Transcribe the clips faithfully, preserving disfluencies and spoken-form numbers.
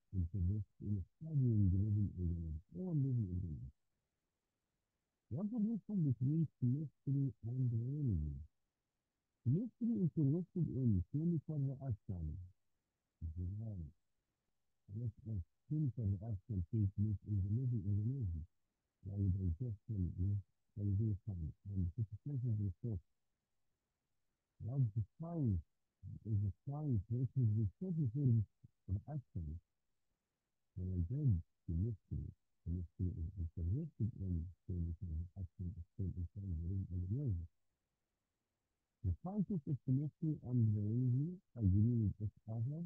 interest in studying living organisms or living organisms. What's the difference between chemistry and biology? Chemistry is interested in chemical reaction. Right. What a chemical reaction takes place in the living organism, like digestion, digestion, and physical research. Like the science is the science which is research for reaction. And then chemistry. Chemistry is interested in chemical reaction occurring inside the living organism. The scientists of chemistry and biology agree with each other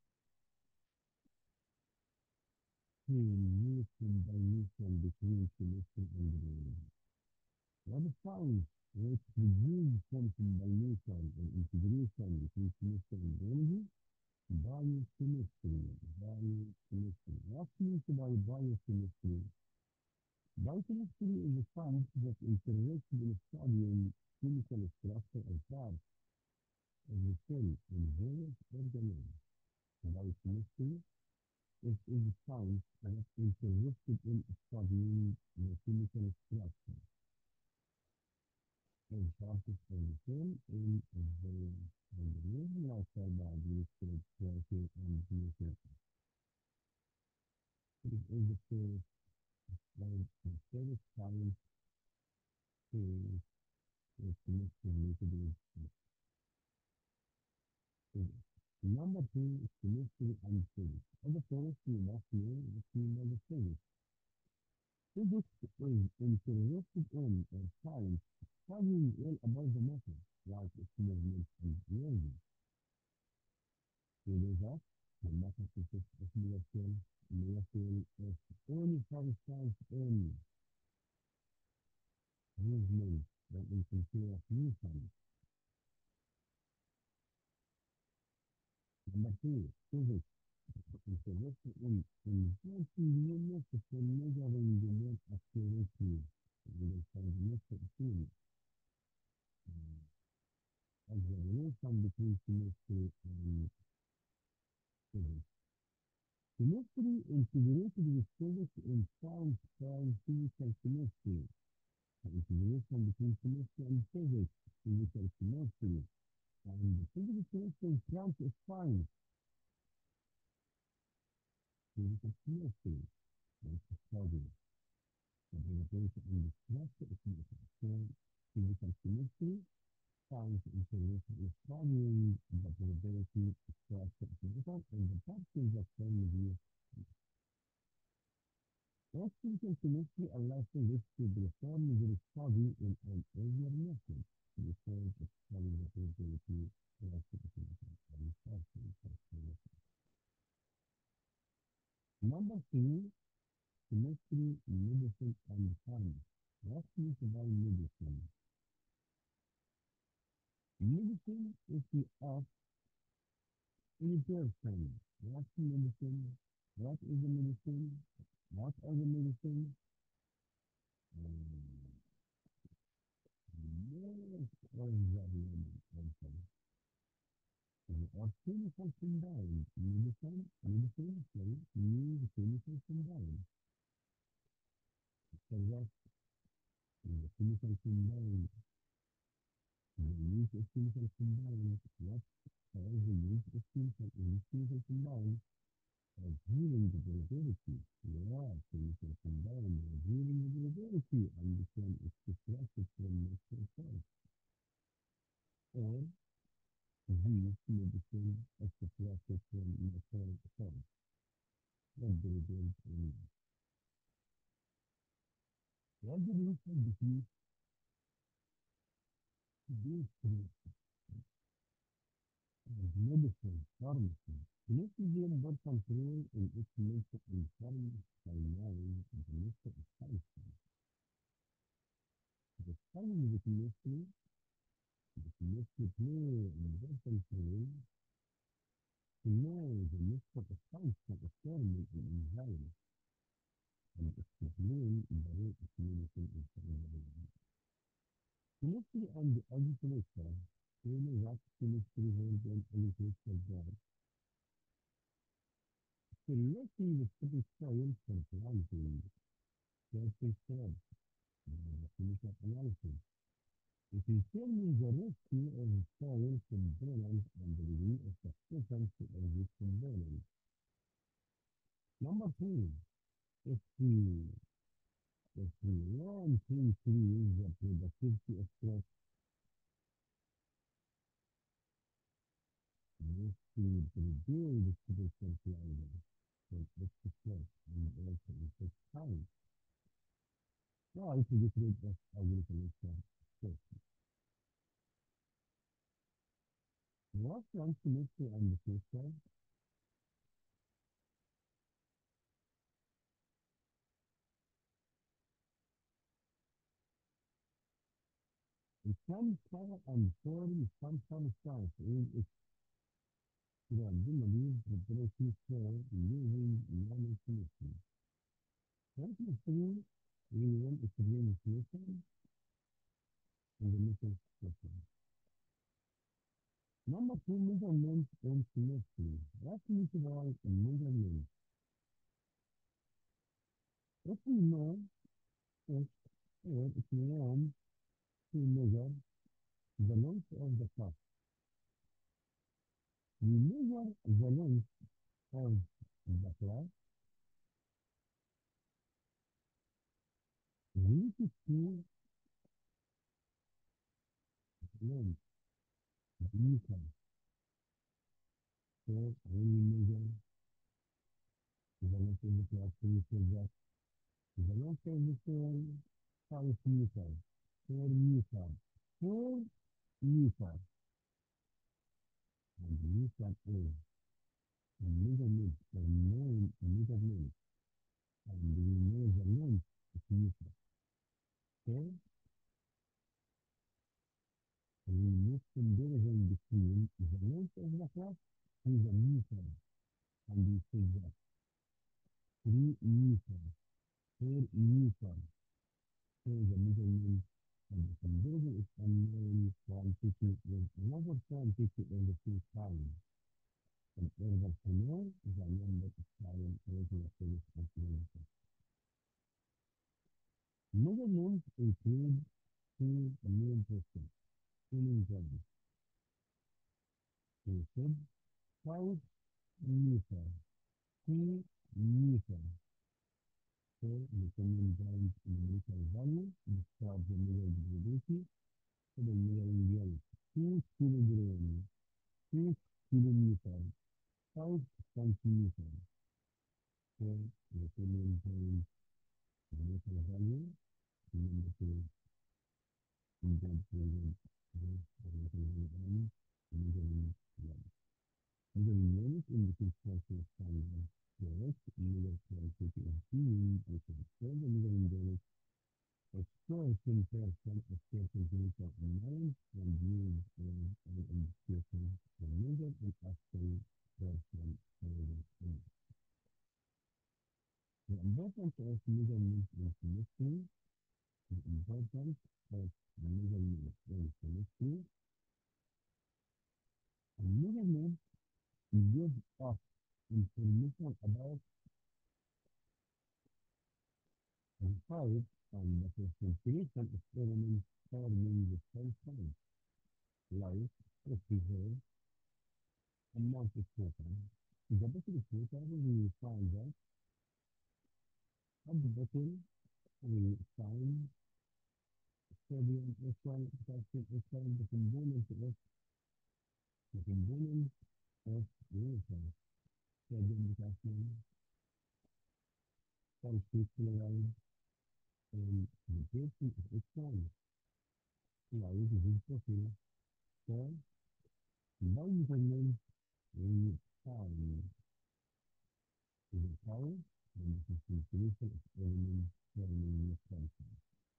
to use combination between chemistry and biology. What is science which reduces some combination and integration between chemistry and biology? Biochemistry. Biochemistry. What means by biochemistry? Biochemistry is a science that interested in studying chemical structure of parts of the cell in various organisms. Biochemistry is is a science that is interested in studying the chemical structure of parts of the cell in various organisms like carbohydrates, protein, and nucleic acids. It is the first, one, the first science to is chemistry related with physics. Number two is chemistry and physics. As a first, you must know the field of physics. Physics is interested in or science studying all about the matter, like its movement and energy. To do that, the matter consists of molecule, molecule of only substance only, movement, that we consider of Newton. Number two, physics is interested in inventing new methods for measuring the net accurately. We will find the method theory as the relation between chemistry and physics. Chemistry integrated with physics in science called physical chemistry. The integration between chemistry and physics, physical chemistry, and the physical chemistry is branch of science, physical chemistry, like the study, the variability and the structure of chemistry. So, physical chemistry, science integration is studying the probability, structure of matter, and the particles that form the Practical chemistry allows physics to perform their study in an easier method, because it studies the probability, structure of matter, and particles that form it. Number three, chemistry, medicine, and science. What is by medicine? Medicine is the art in person. What's medicine? What is the medicine? What are the medicine? Um, most of the medicine. There are chemical combined. Medicine, medicine, sorry, use chemical combined. So what is the chemical combined? The use of chemical combined. What are the use of chemical in chemical combined? Healing the durability. Yeah, chemical combined. Healing the durability and become extracted from natural source. Or use medicine extracted from natural source. What durability is. What the difference between these three is medicine, pharmacy. Lithium blood control in its nature and form by knowing the nature of chemistry. The study of chemistry, the chemistry play an important role to know the nature of function of thermal and enzyme and explain the role of chemistry in thermal. Chemistry and agriculture. We know that chemistry holds an agricultural job. Selecting the specific soil for planting, careful steps, and chemical analysis. It determines the ratio of soil components and the degree of acceptance of these components. Number three, if we, if we want to increase the productivity of crops, we have to reduce the specific fertilizer for extra crops and also it takes time. Try to get rid of agriculture first. What comes to nature and the future? It can fall and form some substance in extraordinary preparation for using non-information. Ultimately, we will explain information in the method section. Number two, measurement and chemistry. What is about measurement? If we know if or if we want to measure the length of the cup, we measure the length of the class related to the length of the meter. So when we measure the length of the class, we say that the length of the soil, five meters, four meters, four meters, and the meter is a measurement of known measurement, and we know the length of meter. So we make comparison between the length of the class and the meter, and we say that three meters, four meters, so the measurement and the comparison is unknown quantity with another quantity in the same time. In order to know the number of time regular phase calculation. Measurements include two main systems, tuning values. They said five meter, two meter. So the common ground numerical value describes the measured variability for the measuring unit. Two kilogram, two kilometer, five centimeter. So the common ground numerical value, number two, invent variant, measuring unit. Measuring unit indicates process time correct measure quantity of being and so the measuring unit expression person of certain data amount and use an an indication for measure and actual person measure. The importance of measurement in chemistry, the importance of measurement in chemistry, and measurement gives us information about the type and the concentration of elements forming the cell site, like oxygen, amount of water. In the bottle of water, we find that at the bottle we find sodium S one, potassium S one, the component of the component of water, sodium, potassium, sulfate, chloride, and the person of S one, like this bottle. So, by measurement, we find the power and the concentration of elements forming the function.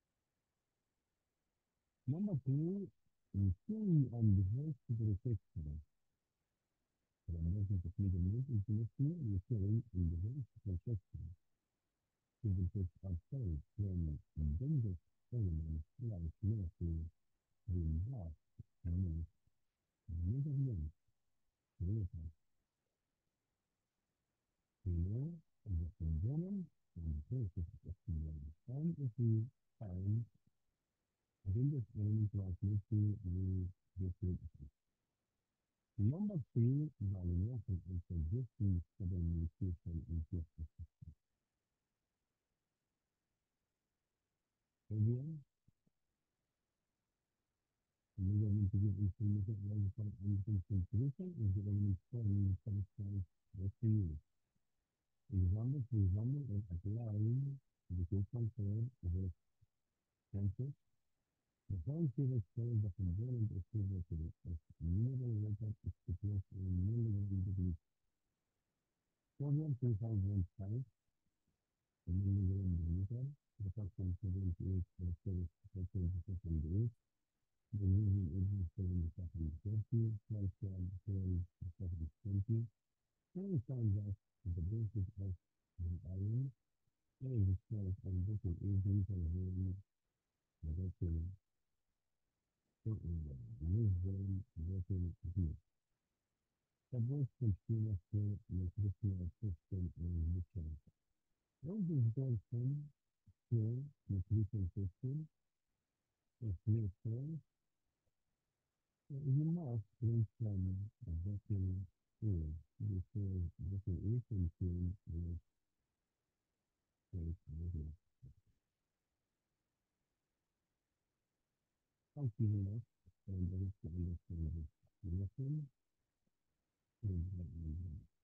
Number two, ensuring and reverse protection. For emerging technical intimacy, ensuring and reverse protection. To protect ourselves from dangerous elements like mercury, green gas, and measurement, water, basis of activity. And if we find, I think this element translates to the different. Number three, evaluation and suggesting stable nutrition into again, we are going to give information about the anything solution is the element for you satisfies what to use. Example, for example, in applying the total for the census, the whole figure shows the component is equal to the mineral water is expressed in milligram degree. Sodium two thousand five milligram per liter, the first one seventy-eight for seventy-second degrees, the using agent seventy-second thirty, calcium twelve second twenty, and we find that the basis of the iron is expressed on different agents and very directly wisdom working here. Suppose consumer for nutritional system and nutrition. What is Johnson for nutrition system is clear form? You must drink from a better food before better eating food will take over. How can you not and the rest of the understand this? Listen,